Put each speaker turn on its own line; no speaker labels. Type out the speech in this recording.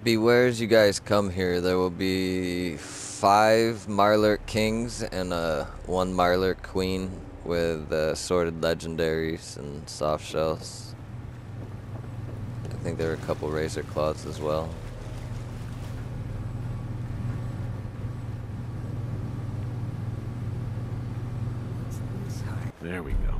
Beware as you guys come here, there will be 5 Marlurk Kings and one Marlurk Queen with sorted legendaries and soft shells. I think there are a couple Razor Claws as well.
There we go.